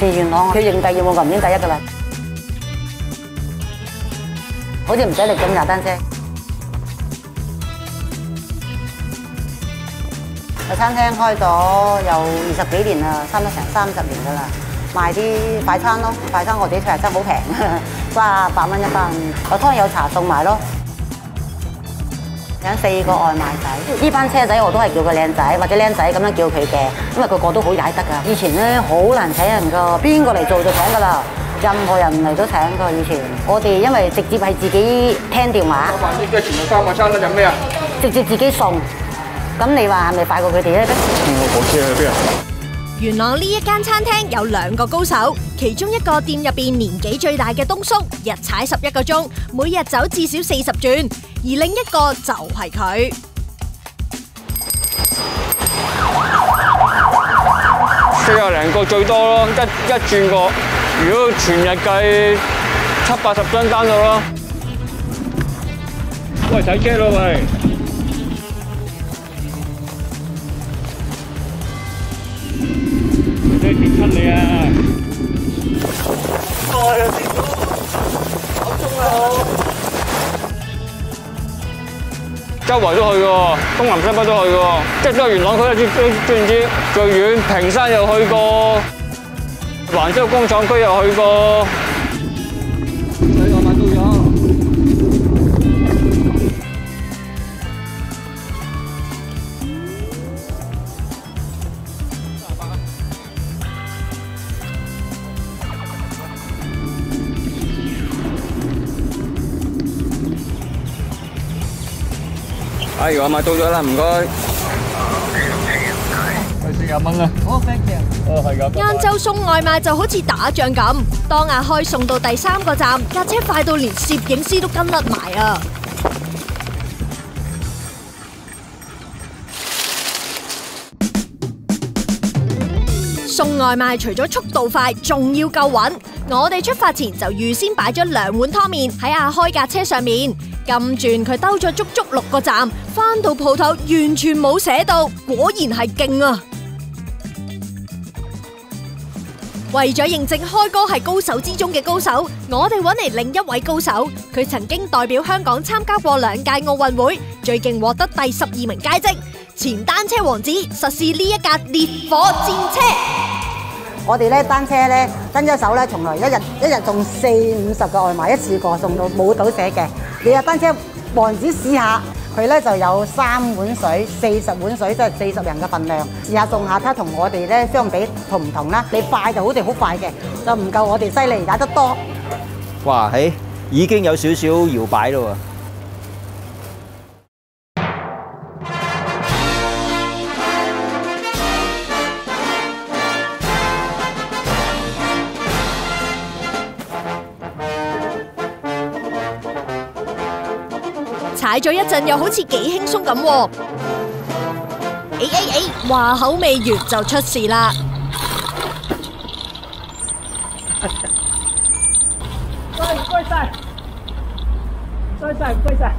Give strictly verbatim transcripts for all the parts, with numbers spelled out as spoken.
全元朗佢認第二冇咁已經第一㗎啦，好似唔使力咁踩單車。個餐廳開咗有二十幾年啦，差唔多成三十年㗎啦。賣啲快餐咯，快餐我哋啲快餐好平，三十八蚊一班，有湯有茶送埋咯。請四個外賣仔，呢班車仔我都係叫佢靚仔或者靚仔咁樣叫佢嘅，因為個個都好踩得㗎。以前咧好難請人㗎，邊個嚟做就請㗎啦，任何人嚟都請㗎。以前我哋因為直接係自己聽電話。 三萬啲雞全部三個餐啦，飲咩啊？ 直接自己送，咁你話係咪快過佢哋咧？ 我火車去邊啊？ 元朗呢一間餐廳有兩個高手，其中一個店入邊年紀最大嘅東叔，日踩十一個鐘，每日走至少四十轉，而另一個就係佢。 四廿零個最多咯，一一轉過，如果全日計七八十張單到咯。喂，洗車咯喂！你跌親你啊！哎呀，跌咗，好中啊！周圍都去喎，東南西北都去喎，即係都係元朗區啊！知知唔知？最遠屏山又去過，橫洲工廠區又去過。你我買到咗。哎，我買到咗啦，唔該。係四廿蚊啊！好 thank you。哦，係㗎。 晏晝送外賣就好似打仗咁，當阿開送到第三個站，架車快到連攝影師都跟甩埋啊！送外賣除咗速度快，仲要夠穩。我哋出發前就預先擺咗兩碗湯麵喺阿開架車上面。咁轉佢兜咗足足六個站，翻到鋪頭完全冇寫到，果然係勁啊！為咗認證開哥係高手之中嘅高手，我哋揾嚟另一位高手，佢曾經代表香港參加過兩屆奧運會，最勁獲得第十二名佳績。前單車王子實試呢一架烈火戰車。 我哋咧單車咧跟一手咧，從來一日一日送四五十個外賣，一次過送到冇倒瀉嘅。你啊單車王子試下，佢咧就有三碗水、四十碗水，即係四十人嘅份量。試下送下，睇同我哋咧相比同唔同啦。你快就好似好快嘅，就唔夠我哋犀利，踩得多。 哇，喺已經有少少搖擺咯喎！ 踩咗一陣又好似幾輕鬆咁喎，誒誒誒，話口未完就出事啦！ 唔該晒，唔該晒，唔該晒。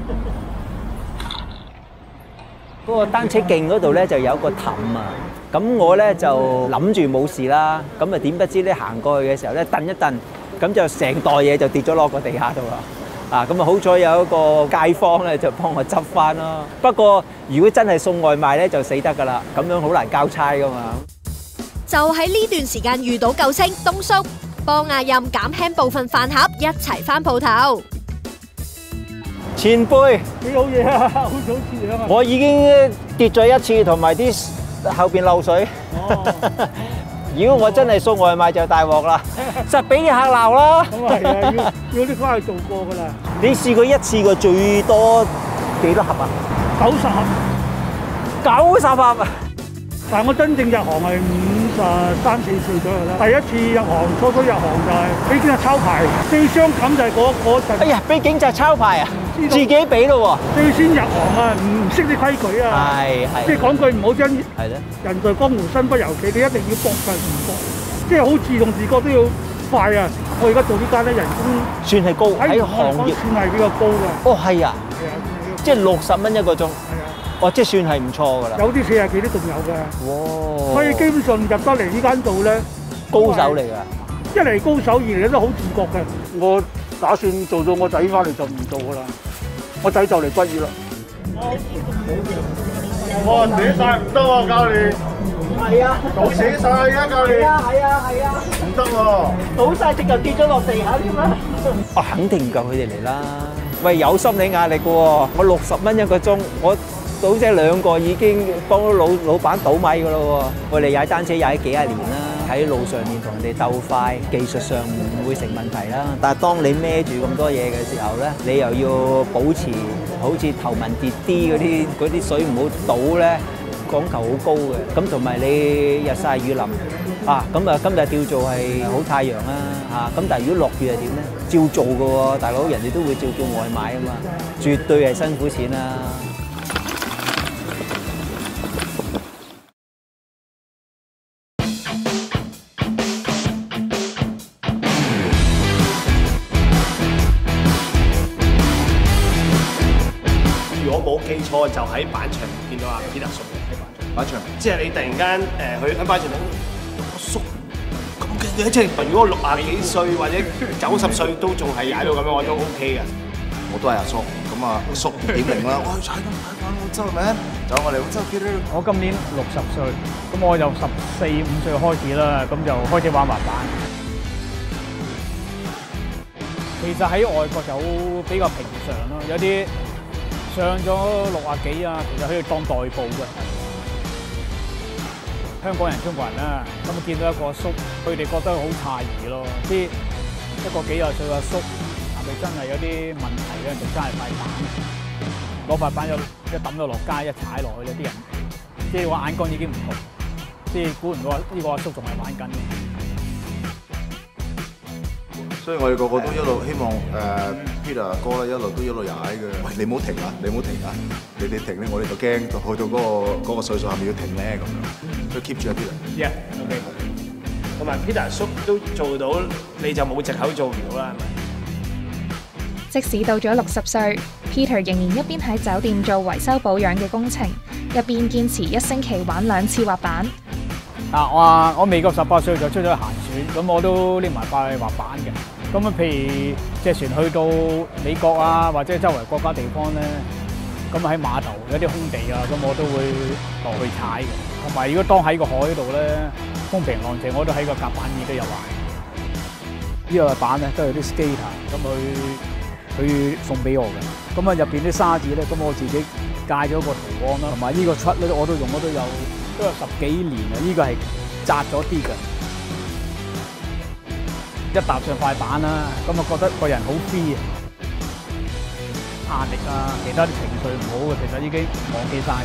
嗰個單車徑嗰度咧就有個氹啊，咁我咧就諗住冇事啦，咁啊點不知咧行過去嘅時候咧蹬一蹬，咁就成袋嘢就跌咗落個地下度啦。啊，咁啊好彩有一個街坊咧就幫我執翻咯。不過如果真係送外賣咧就死得噶啦，咁樣好難交差噶嘛。 就喺呢段時間遇到救星東叔，幫阿任減輕部分飯盒，一齊翻鋪頭。 前輩， 幾好嘢啊，好早似樣啊！ 我已經跌咗一次，同埋啲後邊漏水。 哦。 如果我真係送外賣就大鑊啦，實俾啲客鬧啦。 咁啊係啊，要要啲翻去做過噶啦。 你試過一次過最多幾多盒啊？ 九十盒。 九十盒啊！ 但係我真正入行係五十三四歲左右啦。第一次入行，初初入行就係俾警察抄牌，最傷感就係嗰嗰陣。 哎呀，俾警察抄牌啊！自己俾咯喎。 最先入行啊，唔識啲規矩啊。係係。即係講句唔好聽。係咧。人在江湖身不由己，你一定要搏就唔搏，即係好自動自覺都要快啊！我而家做呢間咧，人工算係高喺行業， 算係比較高㗎。 哦，係啊。 係啊。 即係六十蚊一個鐘。哦，即係算係唔錯㗎啦。 有啲四廿幾都仲有嘅。哇！所以基本上入得嚟呢間度咧， 高手嚟㗎。 一嚟高手，二嚟都好自覺嘅。我打算做到我仔翻嚟就唔做㗎啦。我仔就嚟畢業啦。 我寫晒唔得喎，教練。係啊，倒寫晒而家教練。係啊係啊係啊。唔得喎， 倒晒直就跌咗落地下添啦。我肯定唔夠佢哋嚟啦。喂，有心理壓力嘅喎，我六十蚊一個鐘，我倒姐兩個已經幫老老闆倒米㗎咯喎。我哋踩單車踩幾廿年啦，喺路上面同人哋鬥快，技術上唔會成問題啦。但係當你孭住咁多嘢嘅時候咧，你又要保持好似頭文跌啲嗰啲嗰啲水唔好倒咧，講求好高嘅。咁同埋你日曬雨淋啊，咁啊今日叫做係好太陽啦嚇。咁但係如果落雨係點咧？照做嘅喎，大佬人哋都會照叫外賣啊嘛，絕對係辛苦錢啦。 如果冇記錯，就喺板場見到阿 Peter 叔喺板場。板場，即係你突然間誒去喺板場度，阿叔咁嘅，即係如果六廿幾歲或者九十歲都仲係踩到咁樣，我都 OK 嘅。 我都係阿叔，咁啊叔點零啦，哇踩到踩翻澳洲係咪？就我哋澳洲幾多？ 我今年六十歲，咁我由十四五歲開始啦，咁就開始玩滑板。其實喺外國就比較平常咯，有啲上咗六啊幾啊，其實可以當代步嘅。香港人、中國人啦，咁見到一個阿叔，佢哋覺得好詫異咯。啲一個幾廿歲嘅阿叔，係咪真係有啲問題咧？就揸係塊板，攞塊板一抌咗落街，一踩落去，有啲人即係話眼光已經唔同，即係估唔到呢個阿叔仲係玩緊。 所以我哋個個都一路希望誒 Peter 哥咧一路都一路踩嘅。喂，你唔好停啊！你唔好停啊！你哋停咧，我哋就驚到去到嗰個嗰個歲數係咪要停咧咁樣。所以 keep 住啊 Peter。 Yeah，OK。同埋 Peter 叔都做到，你就冇藉口做唔到啦，係咪？ 即使到咗六十歲 ，Peter 仍然一邊喺酒店做維修保養嘅工程，一邊堅持一星期玩兩次滑板。 啊！我我未夠十八歲就出咗去行船，咁我都拎埋塊滑板嘅。咁啊，譬如隻船去到美國啊，或者周圍國家地方咧，咁喺碼頭有啲空地啊，咁我都會落去踩嘅。同埋如果當喺個海度咧，風平浪靜，我都喺個甲板椅都有玩。呢個板咧都有啲 skater，咁佢佢送俾我嘅。咁啊入邊啲沙子咧，咁我自己界咗個圖案啦，同埋呢個出咧我都用咗都有都有十幾年啦。呢個係窄咗啲嘅。一踏上塊板啦，咁我覺得個人好 free 啊，壓力啊，其他啲情緒唔好嘅，其實已經忘記晒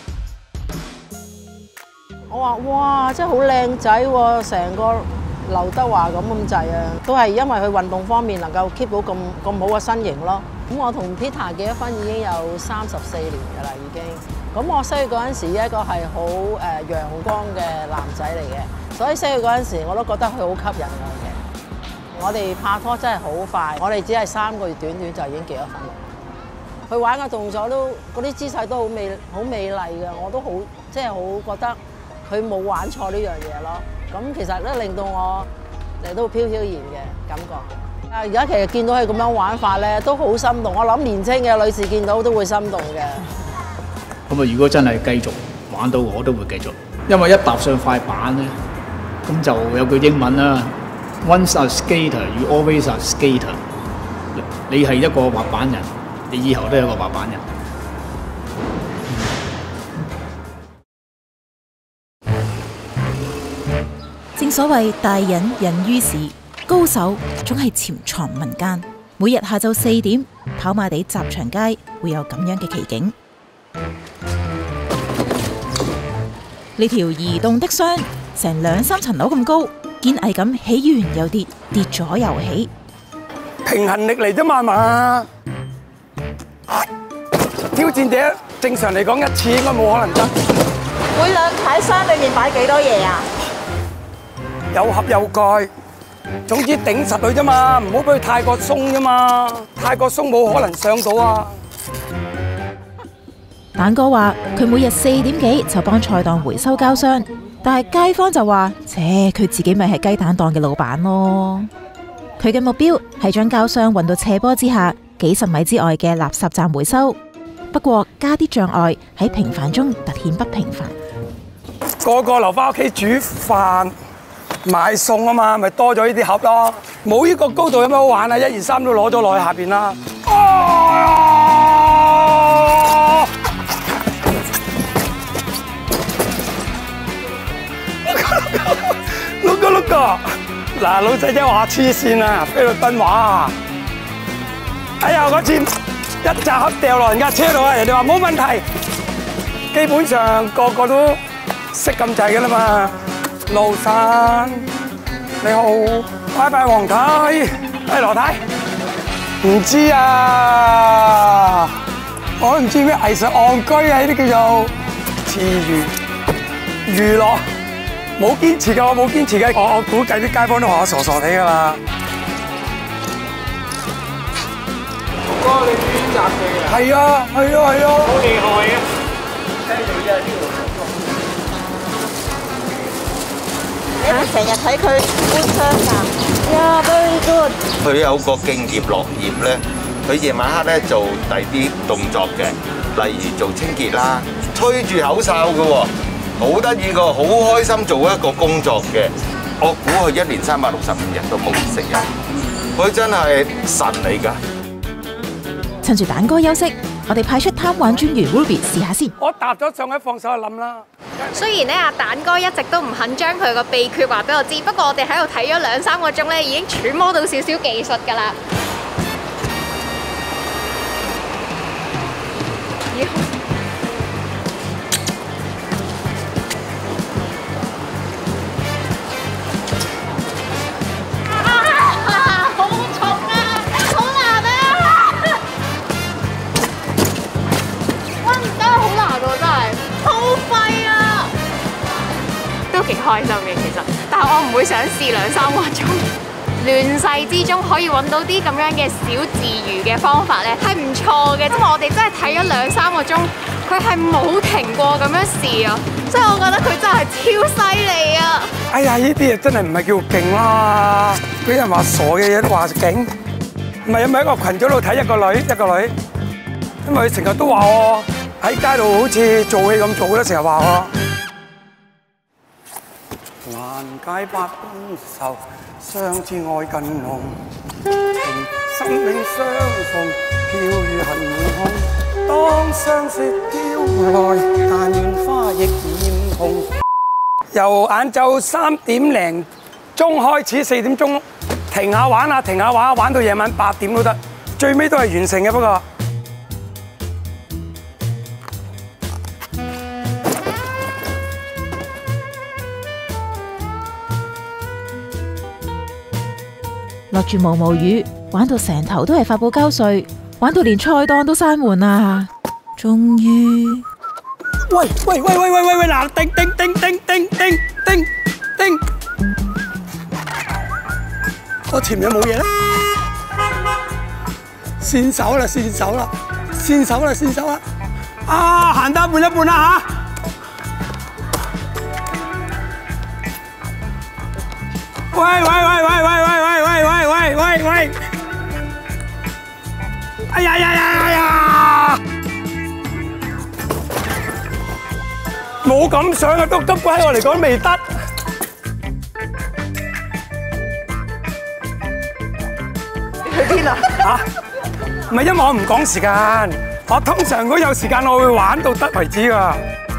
嘅。 我話哇，真係好靚仔喎，成個劉德華咁咁滯啊！都係因為佢運動方面能夠 keep 到咁咁好嘅身形咯。咁我同 Peter 結咗婚已經有三十四年㗎啦，已經。咁我識佢嗰陣時，一個係好誒陽光嘅男仔嚟嘅，所以識佢嗰陣時，我都覺得佢好吸引我嘅。我哋拍拖真係好快，我哋只係三個月短短就已經結咗婚。佢玩嘅動作都嗰啲姿勢都好美好美麗嘅，我都好即係好覺得佢冇玩錯呢樣嘢咯。咁其實咧令到我嚟到飄飄然嘅感覺。啊，而家其實見到佢咁樣玩法咧，都好心動。我諗年青嘅女士見到都會心動嘅。 咁啊，如果真係繼續玩到，我都會繼續，因為一踏上塊板咧，咁就有句英文啦。Once a skater, you always a skater。你係一個滑板人，你以後都係一個滑板人。 正所謂大隱隱於市，高手總係潛藏民間。每日下晝四點，跑馬地集祥街會有咁樣嘅奇景。呢條移動的箱成兩三層樓咁高。堅毅咁起完又跌，跌咗又起， 平衡力嚟啫嘛，係嘛？挑戰者正常嚟講一次應該冇可能得。 每兩喺箱裏面擺幾多嘢啊？ 有盒有蓋，總之頂實佢啫嘛，唔好俾佢太過鬆啫嘛，太過鬆冇可能上到啊。 蛋哥話：佢每日四點幾就幫菜檔回收膠箱。 但係街坊就話，切，佢自己咪係雞蛋檔嘅老闆咯。佢嘅目標係將膠箱運到斜坡之下幾十米之外嘅垃圾站回收。不過加啲障礙喺平凡中突顯不平凡。 個個留翻屋企煮飯買餸啊嘛，咪多咗呢啲盒咯。冇呢個高度有咩好玩啊？一二三都攞咗落去下邊啦。碌個碌個，嗱老細真係話黐線啊！菲律賓話啊！哎呀，嗰次一紮盒掉落人家車度啊，人哋話冇問題，基本上個個都識咁滯㗎啦嘛。盧生你好，拜拜黃太，係羅太，唔知啊，我都唔知咩藝術戇居啊，呢啲叫做詞娛娛樂。冇堅持嘅，我冇堅持嘅，我我估計啲街坊都話我傻傻地㗎啦。哥，你專雜技啊？係啊，係啊，係啊。好厲害啊！聽到真係呢度。 我成日睇佢搬箱㗎。呀 ，very good。 佢有個敬業樂業咧，佢夜晚黑咧做第啲動作嘅，例如做清潔啦，吹住口哨嘅喎。好得意個，好開心做一個工作嘅。我估佢一年三百六十五日都冇食日，佢真係神嚟㗎。 趁住蛋哥休息，我哋派出貪玩專員 Ruby 試下先。 我搭咗上去放手就冧啦。 雖然咧阿蛋哥一直都唔肯將佢個秘訣話俾我知，不過我哋喺度睇咗兩三個鐘咧，已經揣摩到少少技術㗎啦。幾開心嘅其實，但係我唔會想試兩三個鐘。亂世之中可以揾到啲咁樣嘅小自娛嘅方法咧，係唔錯嘅。因為我哋真係睇咗兩三個鐘，佢係冇停過咁樣試啊，所以我覺得佢真係超犀利啊！ 哎呀，呢啲嘢真係唔係叫勁啦，俾人話傻嘅嘢都話勁。唔係，咪喺個群組度睇一個女一個女，因為佢成日都話我喺街度好似做戲咁做咧，成日話我。萬界百般愁，相知愛更濃。生命相逢，飄於恨空。當相識飄來，但願花亦艷紅。由晏晝三點零鐘開始，四點鐘停下玩下，停下玩，玩到夜晚八點都得。最尾都係完成嘅，不過。 落住毛毛雨，玩到成頭都係發泡膠碎，玩到連菜檔都閂門啊！終於， 喂喂喂喂喂喂喂，嗱，叮叮叮叮叮叮叮叮，我前面有冇嘢咧？線手啦，線手啦，線手啦，線手啦！啊，行得半一半啦嚇！喂喂喂喂喂喂喂喂喂喂喂！哎呀呀呀呀呀！冇咁上啊，都急鬼喺我嚟講未得。 去邊啊？ 嚇！唔係因為我唔講時間，我通常如果有時間，我會玩到得為止㗎。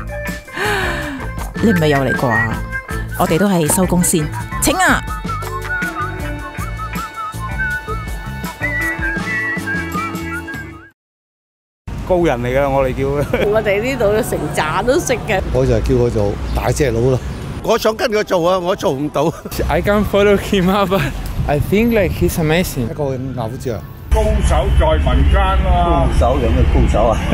你唔係又嚟過啊？我哋都係收工先。請啊！ 高人嚟㗎，我哋叫佢。 我哋呢度成扎都識嘅。 我就叫佢做大隻佬咯。 我想跟佢做啊，我做唔到。 I can't follow him up, but I think like he's amazing。 一個偶像。 高手在民間啦。 高手有咩高手啊？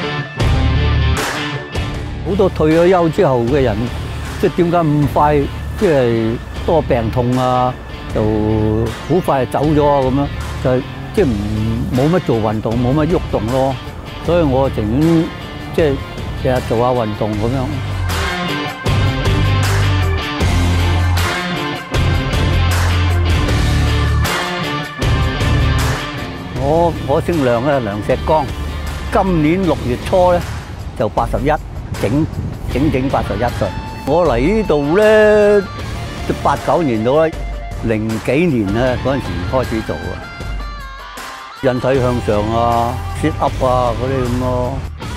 好多退咗休之後嘅人，即係點解咁快即係多病痛啊，就好快就走咗啊咁樣，就即係唔冇乜做運動，冇乜喐動咯。所以我情願即係日日做下運動咁樣。我我姓梁啊，梁石剛。今年六月初咧就八十一，整整整八十一歲。我嚟呢度咧，八九年到啦，零幾年咧嗰陣時開始做啊，引體向上啊、sit up 啊嗰啲咁咯。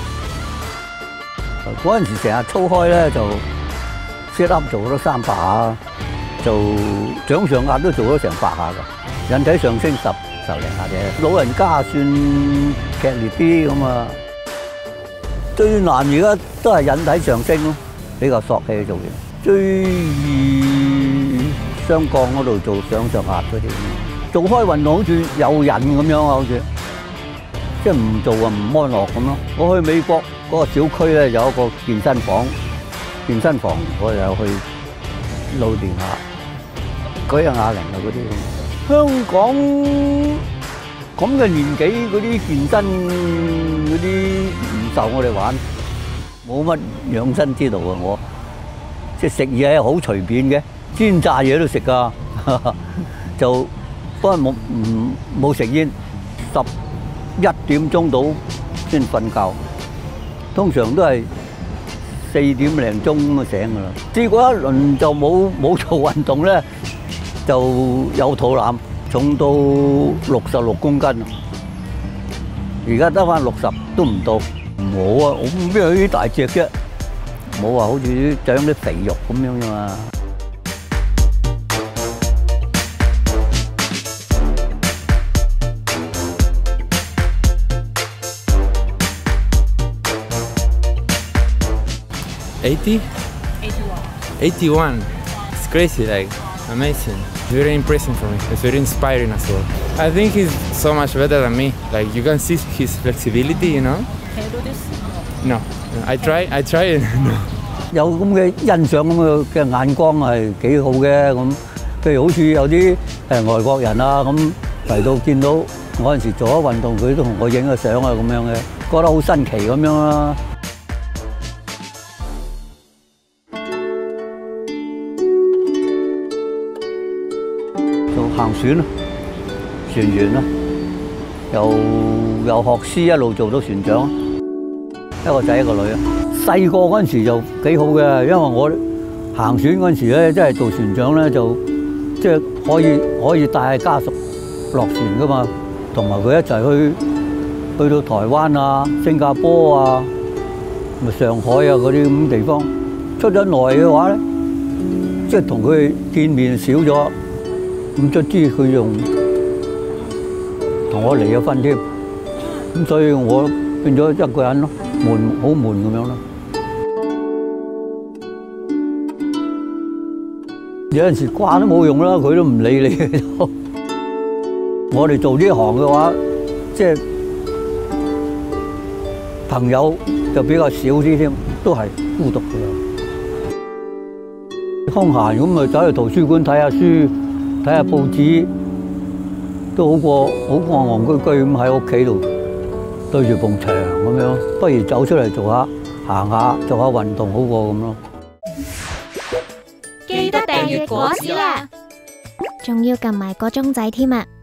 嗰陣時成日操開咧就 sit up 做咗三百下，就掌上壓都做咗成百下㗎，引體上升十。就嚟下啫，老人家算劇烈啲咁啊。最難而家都係引體上升咯，比較索氣做嘢。最易雙槓嗰度做上上壓嗰啲，做開運動好似有癮咁樣啊，好似即係唔做啊唔安樂咁咯。我去美國嗰個小區咧有一個健身房，健身房我又去老練下，舉下啞鈴啊嗰啲。香港咁嘅年紀嗰啲健身嗰啲唔受我哋玩，冇乜養生之道啊！我即係食嘢好隨便嘅，煎炸嘢都食噶，就不過冇唔冇食煙，十一點鐘到先瞓覺，通常都係四點零鐘咁啊醒噶啦。試過一輪就冇冇做運動咧。就有肚腩，重到六十六公斤，而家得翻六十都唔到。冇啊，我邊有啲大隻啫，冇話好似長啲肥肉咁樣啫嘛。 eighty? eighty-one. It's crazy, like amazing. Very impressive for me. It's very inspiring as well. I think he's so much better than me. Like you can see his flexibility, you know. Can you do this? No. I try. I try. No. 有咁嘅欣賞咁嘅嘅眼光係幾好嘅咁。譬如好似有啲誒外國人啊咁嚟到見到我嗰陣時做咗運動，佢都同我影個相啊咁樣嘅，覺得好新奇咁樣啦。行船啊，船員啦，由由學師一路做到船長，一個仔一個女啊。細個嗰陣時就幾好嘅，因為我行船嗰陣時咧，即係做船長咧，就即係可以可以帶家屬落船噶嘛，同埋佢一齊去去到台灣啊、新加坡啊、咪上海啊嗰啲咁地方。出咗內嘅話咧，即係同佢見面少咗。咁卒之佢仲同我離咗婚添，咁所以我變咗一個人咯，悶好悶咁樣咯。有陣時掛都冇用啦，佢都唔理你。我哋做呢行嘅話，即係朋友就比較少啲添，都係孤獨嘅。空閒咁咪走去圖書館睇下書。睇下報紙都好過好過戇居居咁喺屋企度對住埲牆咁樣，不如走出嚟做下行下做下運動好過咁咯。 記得訂閱果子啦，仲要撳埋個鐘仔添啊！